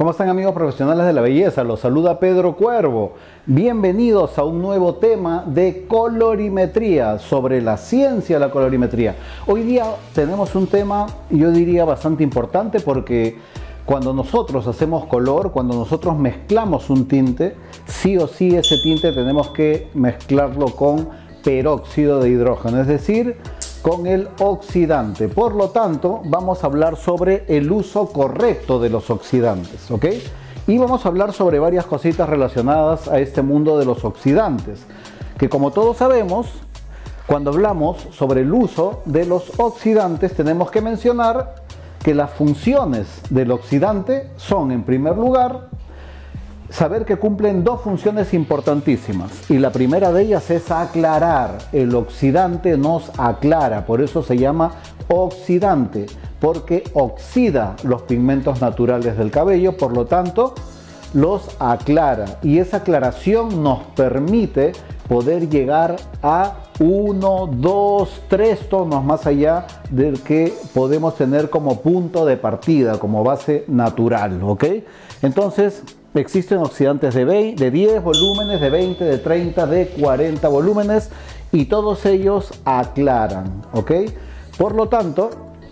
¿Cómo están, amigos profesionales de la belleza? Los saluda Pedro Cuervo. Bienvenidos a un nuevo tema de colorimetría, sobre la ciencia de la colorimetría. Hoy día tenemos un tema, yo diría, bastante importante, porque cuando nosotros hacemos color, cuando nosotros mezclamos un tinte, sí o sí ese tinte tenemos que mezclarlo con peróxido de hidrógeno, es decir, con el oxidante. Por lo tanto, vamos a hablar sobre el uso correcto de los oxidantes, ¿ok? Y vamos a hablar sobre varias cositas relacionadas a este mundo de los oxidantes, que como todos sabemos, cuando hablamos sobre el uso de los oxidantes, tenemos que mencionar que las funciones del oxidante son, en primer lugar, saber que cumplen dos funciones importantísimas, y la primera de ellas es aclarar. El oxidante nos aclara, por eso se llama oxidante, porque oxida los pigmentos naturales del cabello, por lo tanto los aclara, y esa aclaración nos permite poder llegar a 1, 2, 3 tonos más allá del que podemos tener como punto de partida, como base natural, ¿ok? Entonces, existen oxidantes de 10 volúmenes, de 20, de 30, de 40 volúmenes, y todos ellos aclaran, ¿ok? Por lo tanto,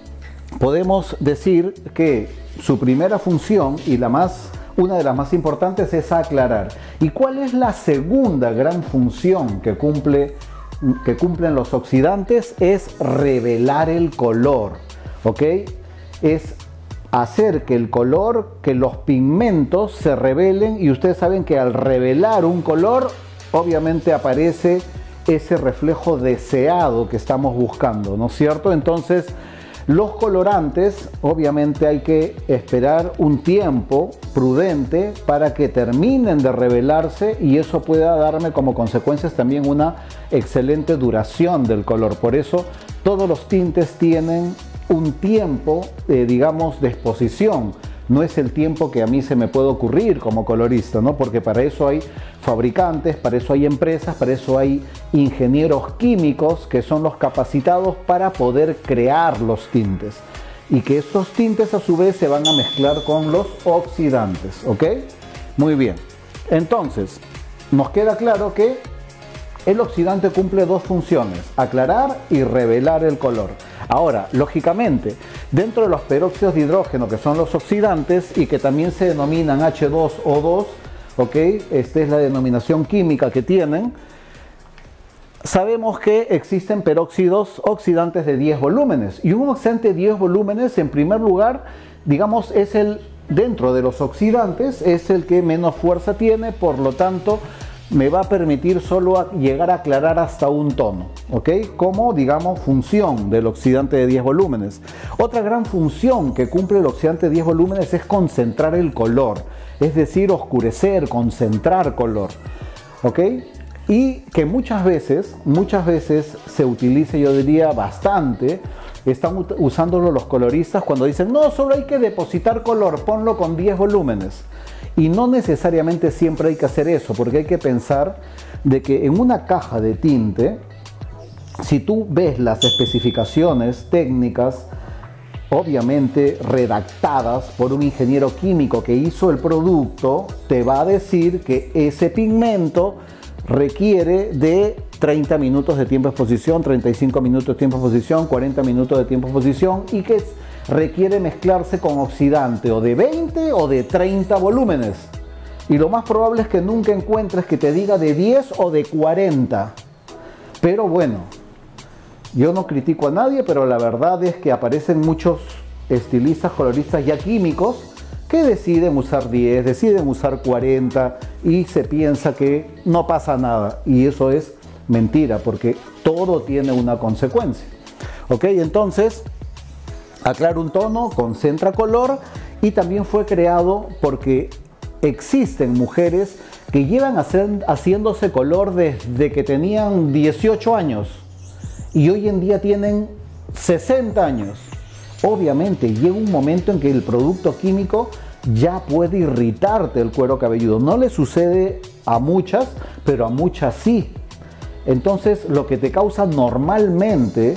podemos decir que su primera función, y una de las más importantes, es aclarar. ¿Y cuál es la segunda gran función que cumplen los oxidantes? Es revelar el color, ¿ok? Es hacer que el color, que los pigmentos se revelen, y ustedes saben que al revelar un color, obviamente aparece ese reflejo deseado que estamos buscando, ¿no es cierto? Entonces, los colorantes, obviamente hay que esperar un tiempo prudente para que terminen de revelarse, y eso pueda darme como consecuencias también una excelente duración del color. Por eso todos los tintes tienen un tiempo, digamos, de exposición. No es el tiempo que a mí se me puede ocurrir como colorista, ¿no? Porque para eso hay fabricantes, para eso hay empresas, para eso hay ingenieros químicos que son los capacitados para poder crear los tintes, y que estos tintes a su vez se van a mezclar con los oxidantes, ¿ok? Muy bien. Entonces, nos queda claro que el oxidante cumple dos funciones: aclarar y revelar el color. Ahora, lógicamente, dentro de los peróxidos de hidrógeno, que son los oxidantes y que también se denominan H2O2, ¿ok? Esta es la denominación química que tienen. Sabemos que existen peróxidos oxidantes de 10 volúmenes. Y un oxidante de 10 volúmenes, en primer lugar, digamos, dentro de los oxidantes, es el que menos fuerza tiene, por lo tanto, me va a permitir solo llegar a aclarar hasta un tono, ¿ok? Como, digamos, función del oxidante de 10 volúmenes. Otra gran función que cumple el oxidante de 10 volúmenes es concentrar el color, es decir, oscurecer, concentrar color, ¿ok? Y que muchas veces se utiliza, yo diría bastante, están usándolo los coloristas cuando dicen: no, solo hay que depositar color, ponlo con 10 volúmenes. Y no necesariamente siempre hay que hacer eso, porque hay que pensar de que en una caja de tinte, si tú ves las especificaciones técnicas, obviamente redactadas por un ingeniero químico que hizo el producto, te va a decir que ese pigmento requiere de 30 minutos de tiempo de exposición, 35 minutos de tiempo de exposición, 40 minutos de tiempo de exposición, y que requiere mezclarse con oxidante o de 20 o de 30 volúmenes. Y lo más probable es que nunca encuentres que te diga de 10 o de 40. Pero bueno, yo no critico a nadie, pero la verdad es que aparecen muchos estilistas, coloristas ya químicos que deciden usar 10, deciden usar 40, y se piensa que no pasa nada. Y eso es mentira, porque todo tiene una consecuencia, ¿ok? Entonces, aclara un tono, concentra color, y también fue creado porque existen mujeres que llevan haciéndose color desde que tenían 18 años y hoy en día tienen 60 años. Obviamente llega un momento en que el producto químico ya puede irritarte el cuero cabelludo. No le sucede a muchas, pero a muchas sí. Entonces, lo que te causa normalmente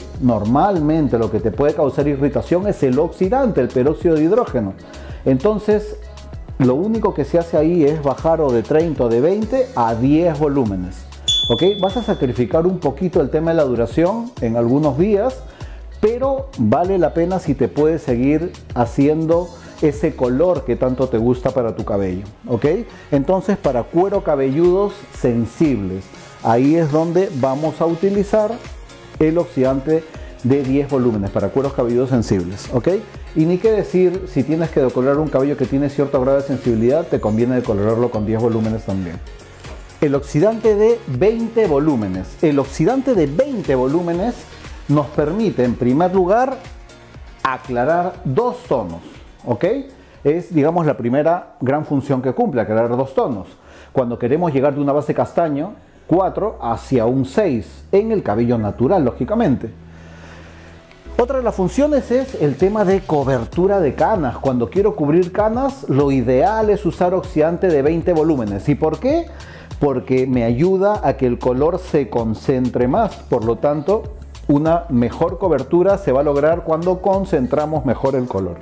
lo que te puede causar irritación es el oxidante, el peróxido de hidrógeno. Entonces, lo único que se hace ahí es bajar o de 30 o de 20 a 10 volúmenes. ¿Ok? Vas a sacrificar un poquito el tema de la duración en algunos días, pero vale la pena si te puedes seguir haciendo ese color que tanto te gusta para tu cabello. ¿Ok? Entonces, para cuero cabelludos sensibles, ahí es donde vamos a utilizar el oxidante de 10 volúmenes para cueros cabelludos sensibles. ¿Ok? Y ni qué decir, si tienes que decolorar un cabello que tiene cierto grado de sensibilidad, te conviene decolorarlo con 10 volúmenes también. El oxidante de 20 volúmenes. El oxidante de 20 volúmenes nos permite, en primer lugar, aclarar dos tonos. ¿Ok? Es, digamos, la primera gran función que cumple, aclarar dos tonos. Cuando queremos llegar de una base castaño 4 hacia un 6 en el cabello natural, lógicamente. Otra de las funciones es el tema de cobertura de canas. Cuando quiero cubrir canas, lo ideal es usar oxidante de 20 volúmenes. ¿Y por qué? Porque me ayuda a que el color se concentre más. Por lo tanto, una mejor cobertura se va a lograr cuando concentramos mejor el color.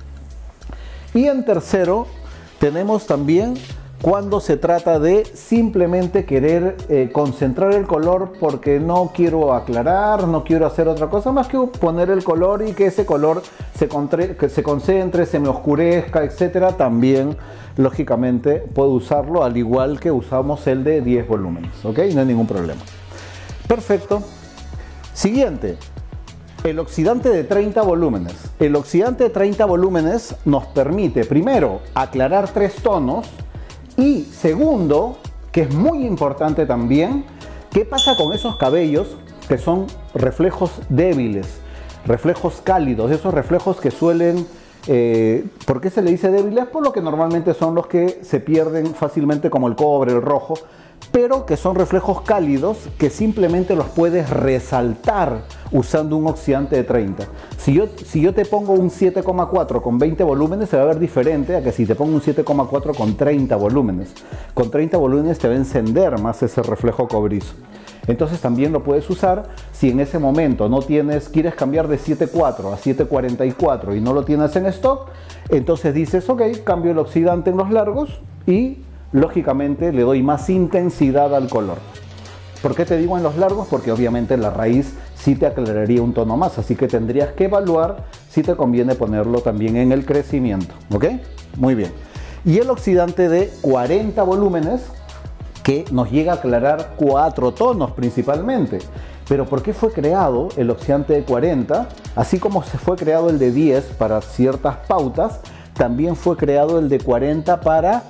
Y en tercero, tenemos también cuando se trata de simplemente querer concentrar el color porque no quiero aclarar, no quiero hacer otra cosa más que poner el color y que ese color que se concentre, se me oscurezca, etcétera. También, lógicamente, puedo usarlo al igual que usamos el de 10 volúmenes. ¿Ok? No hay ningún problema. Perfecto. Siguiente. El oxidante de 30 volúmenes. El oxidante de 30 volúmenes nos permite, primero, aclarar 3 tonos. Y segundo, que es muy importante también, ¿qué pasa con esos cabellos que son reflejos débiles, reflejos cálidos, esos reflejos que suelen... ¿por qué se le dice débiles? Por lo que normalmente son los que se pierden fácilmente, como el cobre, el rojo, pero que son reflejos cálidos que simplemente los puedes resaltar usando un oxidante de 30. Si yo te pongo un 7,4 con 20 volúmenes, se va a ver diferente a que si te pongo un 7,4 con 30 volúmenes. Con 30 volúmenes te va a encender más ese reflejo cobrizo. Entonces también lo puedes usar si en ese momento quieres cambiar de 7,4 a 7,44 y no lo tienes en stock. Entonces dices, ok, cambio el oxidante en los largos y lógicamente le doy más intensidad al color. ¿Por qué te digo en los largos? Porque obviamente la raíz sí te aclararía un tono más, así que tendrías que evaluar si te conviene ponerlo también en el crecimiento. ¿Ok? Muy bien. Y el oxidante de 40 volúmenes, que nos llega a aclarar 4 tonos principalmente. Pero ¿por qué fue creado el oxidante de 40? Así como se fue creado el de 10 para ciertas pautas, también fue creado el de 40 para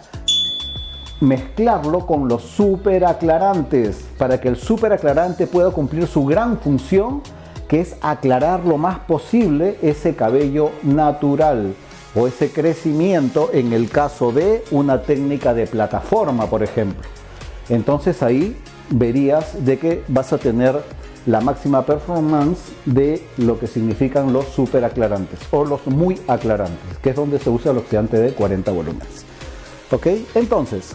mezclarlo con los superaclarantes, para que el superaclarante pueda cumplir su gran función, que es aclarar lo más posible ese cabello natural o ese crecimiento en el caso de una técnica de plataforma, por ejemplo. Entonces ahí verías de que vas a tener la máxima performance de lo que significan los superaclarantes o los muy aclarantes, que es donde se usa el oxidante de 40 volúmenes. ¿Ok? Entonces,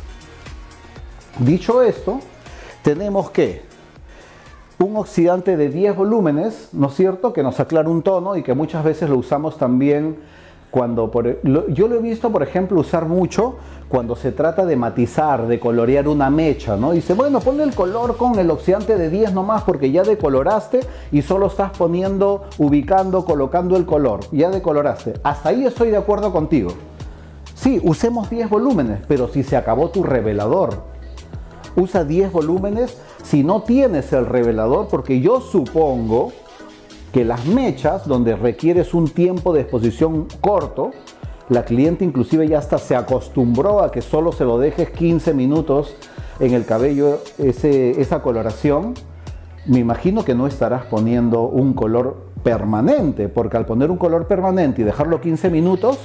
dicho esto, tenemos que un oxidante de 10 volúmenes, ¿no es cierto?, que nos aclara un tono y que muchas veces lo usamos también cuando... yo lo he visto, por ejemplo, usar mucho cuando se trata de matizar, de colorear una mecha, ¿no? Dice, bueno, ponle el color con el oxidante de 10 nomás porque ya decoloraste y solo estás ubicando, colocando el color. Ya decoloraste. Hasta ahí estoy de acuerdo contigo. Sí, usemos 10 volúmenes, pero si se acabó tu revelador, usa 10 volúmenes si no tienes el revelador, porque yo supongo que las mechas donde requieres un tiempo de exposición corto, la cliente inclusive ya hasta se acostumbró a que solo se lo dejes 15 minutos en el cabello esa coloración. Me imagino que no estarás poniendo un color permanente, porque al poner un color permanente y dejarlo 15 minutos,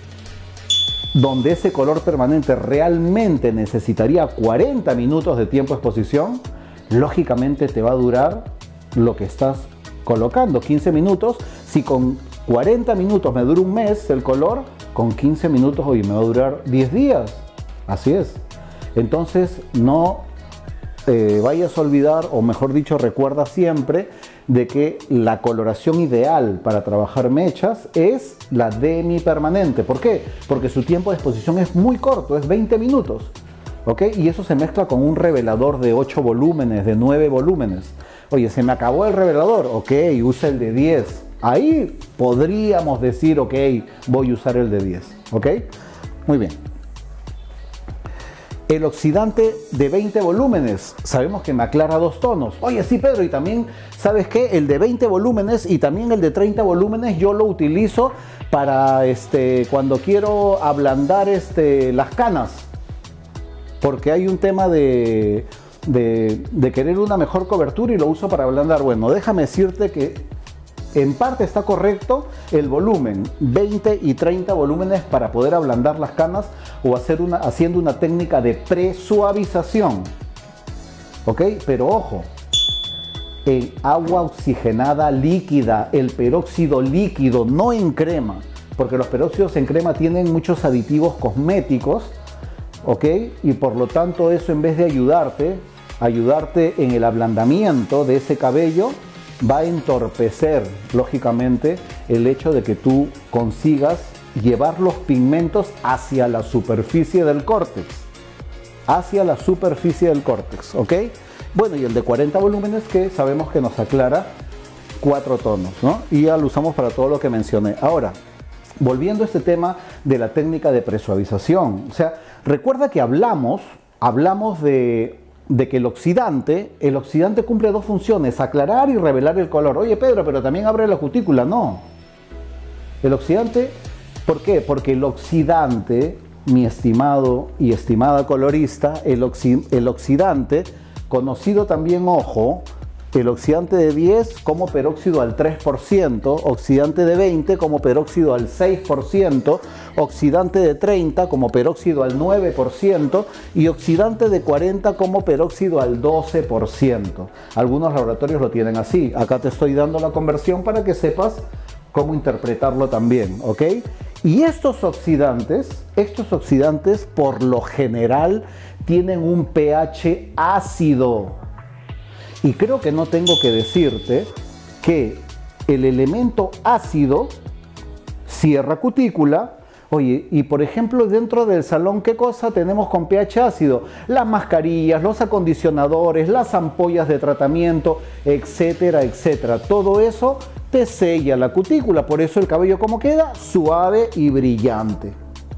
donde ese color permanente realmente necesitaría 40 minutos de tiempo de exposición, lógicamente te va a durar lo que estás colocando, 15 minutos. Si con 40 minutos me dura un mes el color, con 15 minutos hoy me va a durar 10 días. Así es. Entonces no vayas a olvidar, o mejor dicho, recuerda siempre de que la coloración ideal para trabajar mechas es la demi-permanente. ¿Por qué? Porque su tiempo de exposición es muy corto, es 20 minutos. ¿Ok? Y eso se mezcla con un revelador de 8 volúmenes, de 9 volúmenes. Oye, se me acabó el revelador, ok, usa el de 10. Ahí podríamos decir, ok, voy a usar el de 10. ¿Ok? Muy bien. El oxidante de 20 volúmenes, sabemos que me aclara 2 tonos. Oye, sí, Pedro, y también, ¿sabes qué? El de 20 volúmenes y también el de 30 volúmenes yo lo utilizo para cuando quiero ablandar las canas. Porque hay un tema de querer una mejor cobertura y lo uso para ablandar. Bueno, déjame decirte que en parte está correcto el volumen, 20 y 30 volúmenes para poder ablandar las canas o haciendo una técnica de presuavización. ¿Ok? Pero ojo, el agua oxigenada líquida, el peróxido líquido, no en crema, porque los peróxidos en crema tienen muchos aditivos cosméticos, ¿ok? Y por lo tanto eso, en vez de ayudarte en el ablandamiento de ese cabello, va a entorpecer, lógicamente, el hecho de que tú consigas llevar los pigmentos hacia la superficie del córtex. Hacia la superficie del córtex, ¿ok? Bueno, y el de 40 volúmenes, que sabemos que nos aclara 4 tonos, ¿no? Y ya lo usamos para todo lo que mencioné. Ahora, volviendo a este tema de la técnica de presuavización. O sea, recuerda que hablamos de que el oxidante cumple 2 funciones, aclarar y revelar el color. Oye, Pedro, pero también abre la cutícula. No. El oxidante, ¿por qué? Porque el oxidante, mi estimado y estimada colorista, el oxidante, conocido también, ojo, el oxidante de 10 como peróxido al 3%, oxidante de 20 como peróxido al 6%, oxidante de 30 como peróxido al 9% y oxidante de 40 como peróxido al 12%. Algunos laboratorios lo tienen así. Acá te estoy dando la conversión para que sepas cómo interpretarlo también, ¿ok? Y estos oxidantes por lo general tienen un pH ácido. Y creo que no tengo que decirte que el elemento ácido cierra cutícula. Oye, y por ejemplo, dentro del salón, ¿qué cosa tenemos con pH ácido? Las mascarillas, los acondicionadores, las ampollas de tratamiento, etcétera, etcétera. Todo eso te sella la cutícula, por eso el cabello, ¿cómo queda? Suave y brillante.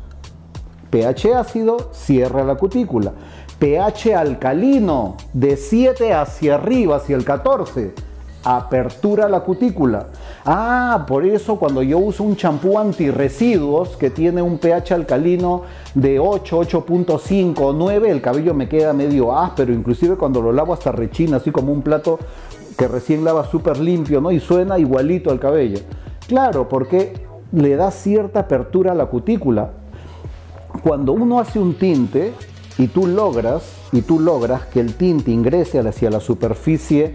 pH ácido cierra la cutícula. pH alcalino, de 7 hacia arriba, hacia el 14, apertura la cutícula. Por eso cuando yo uso un champú antirresiduos que tiene un pH alcalino de 8, 8.5 o 9, el cabello me queda medio áspero, inclusive cuando lo lavo hasta rechina, así como un plato que recién lava súper limpio, ¿no? Y suena igualito al cabello. Claro, porque le da cierta apertura a la cutícula. Cuando uno hace un tinte y tú logras que el tinte ingrese hacia la superficie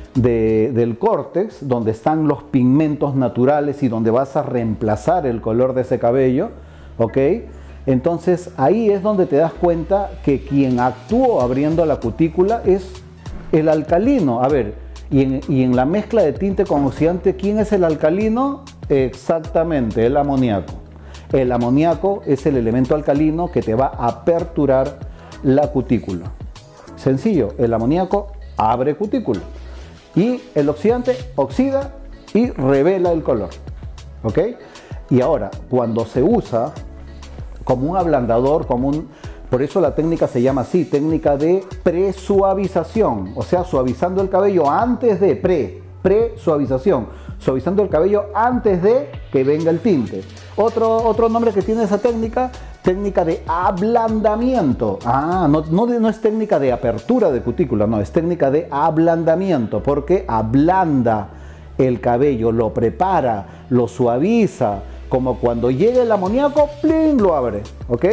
del córtex, donde están los pigmentos naturales y donde vas a reemplazar el color de ese cabello, ¿ok? Entonces ahí es donde te das cuenta que quien actuó abriendo la cutícula es el alcalino. A ver, y en la mezcla de tinte con oxidante, ¿quién es el alcalino? Exactamente, el amoníaco. El amoníaco es el elemento alcalino que te va a aperturar la cutícula. Sencillo, el amoníaco abre cutícula y el oxidante oxida y revela el color. ¿Ok? Y ahora, cuando se usa como un ablandador, por eso la técnica se llama así, técnica de presuavización, o sea, suavizando el cabello antes de presuavización, suavizando el cabello antes de que venga el tinte. Otro nombre que tiene esa técnica, técnica de ablandamiento. No es técnica de apertura de cutícula, no, es técnica de ablandamiento, porque ablanda el cabello, lo prepara, lo suaviza, como cuando llega el amoníaco, ¡plin!, lo abre, ¿ok?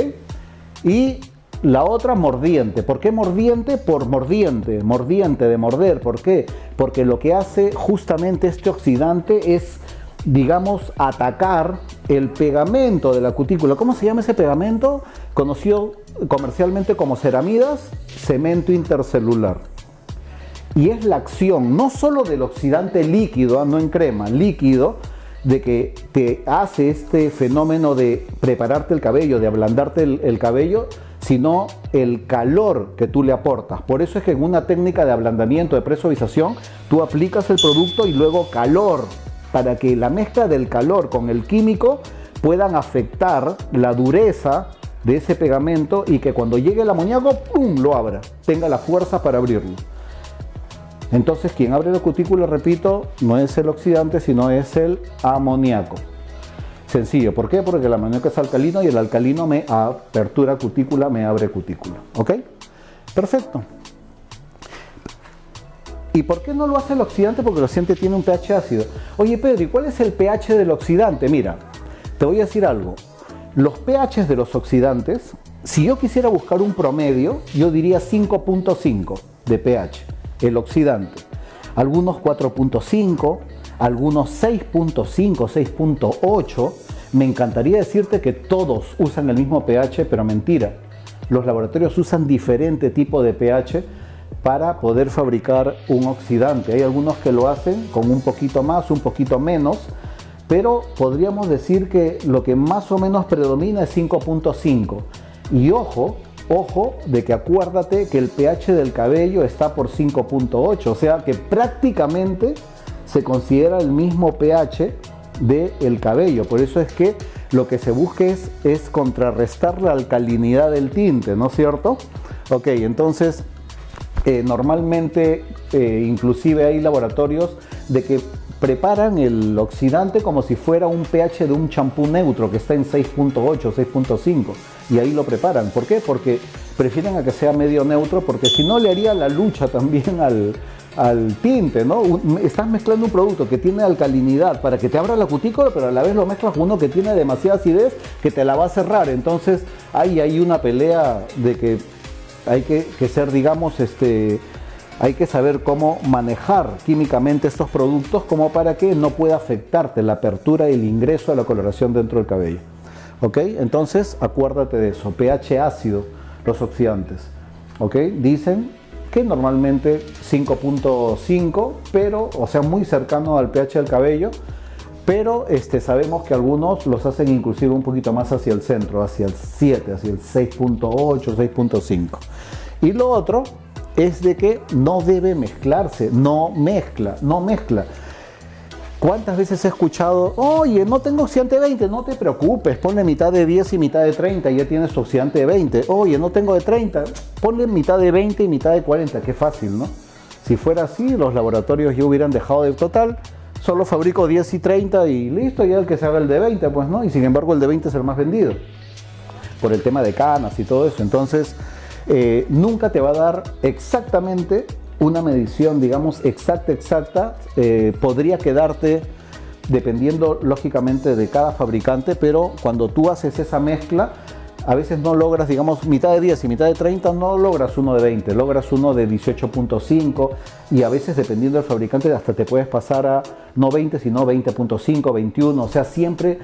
Y la otra, mordiente. ¿Por qué mordiente? Por mordiente de morder. ¿Por qué? Porque lo que hace justamente este oxidante es, digamos, atacar el pegamento de la cutícula. ¿Cómo se llama ese pegamento? Conocido comercialmente como ceramidas, cemento intercelular. Y es la acción no solo del oxidante líquido, no en crema, líquido, de que te hace este fenómeno de prepararte el cabello, de ablandarte el cabello, sino el calor que tú le aportas. Por eso es que en una técnica de ablandamiento, de presuavización, tú aplicas el producto y luego calor, para que la mezcla del calor con el químico puedan afectar la dureza de ese pegamento y que cuando llegue el amoníaco, ¡pum!, lo abra, tenga la fuerza para abrirlo. Entonces, quien abre la cutícula, repito, no es el oxidante, sino es el amoníaco. Sencillo, ¿por qué? Porque el amoníaco es alcalino y el alcalino me apertura cutícula, me abre cutícula. ¿Ok? Perfecto. ¿Y por qué no lo hace el oxidante? Porque el oxidante tiene un pH ácido. Oye, Pedro, ¿y cuál es el pH del oxidante? Mira, te voy a decir algo. Los pHs de los oxidantes, si yo quisiera buscar un promedio, yo diría 5.5 de pH. El oxidante, algunos 4.5, algunos 6.5, 6.8. Me encantaría decirte que todos usan el mismo pH, pero mentira. Los laboratorios usan diferente tipo de pH para poder fabricar un oxidante. Hay algunos que lo hacen con un poquito más, un poquito menos, pero podríamos decir que lo que más o menos predomina es 5.5. Y ojo de que acuérdate que el pH del cabello está por 5.8, o sea que prácticamente se considera el mismo pH del cabello. Por eso es que lo que se busca es contrarrestar la alcalinidad del tinte, ¿no es cierto? Ok, entonces normalmente inclusive hay laboratorios de que preparan el oxidante como si fuera un pH de un champú neutro que está en 6.8, 6.5 y ahí lo preparan. ¿Por qué? Porque prefieren a que sea medio neutro, porque si no le haría la lucha también al tinte, ¿no? Estás mezclando un producto que tiene alcalinidad para que te abra la cutícula, pero a la vez lo mezclas con uno que tiene demasiada acidez que te la va a cerrar. Entonces hay una pelea de que hay que ser, digamos, hay que saber cómo manejar químicamente estos productos como para que no pueda afectarte la apertura y el ingreso de la coloración dentro del cabello. ¿Ok? Entonces, acuérdate de eso, pH ácido, los oxidantes. ¿Ok? Dicen que normalmente 5.5, pero, o sea, muy cercano al pH del cabello, pero sabemos que algunos los hacen inclusive un poquito más hacia el centro, hacia el 7, hacia el 6.8, 6.5. Y lo otro es de que no debe mezclarse, no mezcla. ¿Cuántas veces he escuchado, oye, no tengo oxidante 20, no te preocupes, ponle mitad de 10 y mitad de 30 y ya tienes tu oxidante de 20. Oye, no tengo de 30, ponle mitad de 20 y mitad de 40, qué fácil, ¿no? Si fuera así, los laboratorios ya hubieran dejado de total, solo fabrico 10 y 30 y listo, ya el que se haga el de 20, pues no, y sin embargo el de 20 es el más vendido, por el tema de canas y todo eso. Entonces, nunca te va a dar exactamente una medición, digamos, exacta. Podría quedarte dependiendo lógicamente de cada fabricante, pero cuando tú haces esa mezcla, a veces no logras, digamos, mitad de 10 y mitad de 30, no logras uno de 20, logras uno de 18.5 y a veces dependiendo del fabricante hasta te puedes pasar a no 20 sino 20.5, 21, o sea, siempre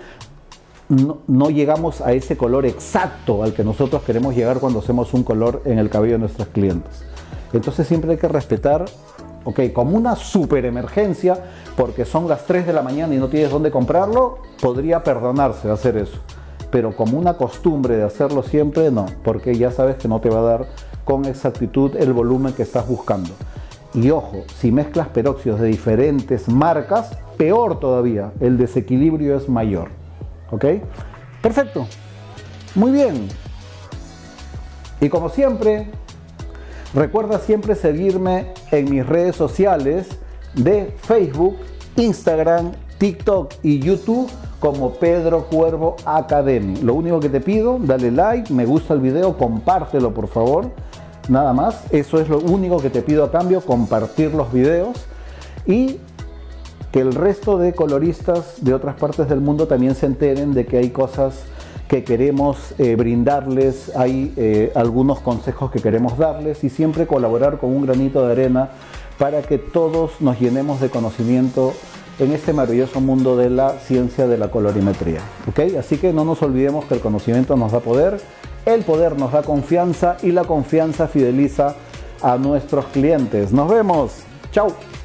no llegamos a ese color exacto al que nosotros queremos llegar cuando hacemos un color en el cabello de nuestros clientes. Entonces siempre hay que respetar, ok, como una super emergencia, porque son las 3 de la mañana y no tienes dónde comprarlo, podría perdonarse hacer eso. Pero como una costumbre de hacerlo siempre, no, porque ya sabes que no te va a dar con exactitud el volumen que estás buscando. Y ojo, si mezclas peróxidos de diferentes marcas, peor todavía, el desequilibrio es mayor. ¿Ok? Perfecto. Muy bien. Y como siempre, recuerda siempre seguirme en mis redes sociales de Facebook, Instagram, TikTok y YouTube como Pedro Cuervo Academy. Lo único que te pido, dale like, me gusta el video, compártelo por favor. Nada más, eso es lo único que te pido a cambio, compartir los videos y que el resto de coloristas de otras partes del mundo también se enteren de que hay cosas que queremos brindarles, hay algunos consejos que queremos darles y siempre colaborar con un granito de arena para que todos nos llenemos de conocimiento en este maravilloso mundo de la ciencia de la colorimetría. ¿Ok? Así que no nos olvidemos que el conocimiento nos da poder, el poder nos da confianza y la confianza fideliza a nuestros clientes. Nos vemos. Chao.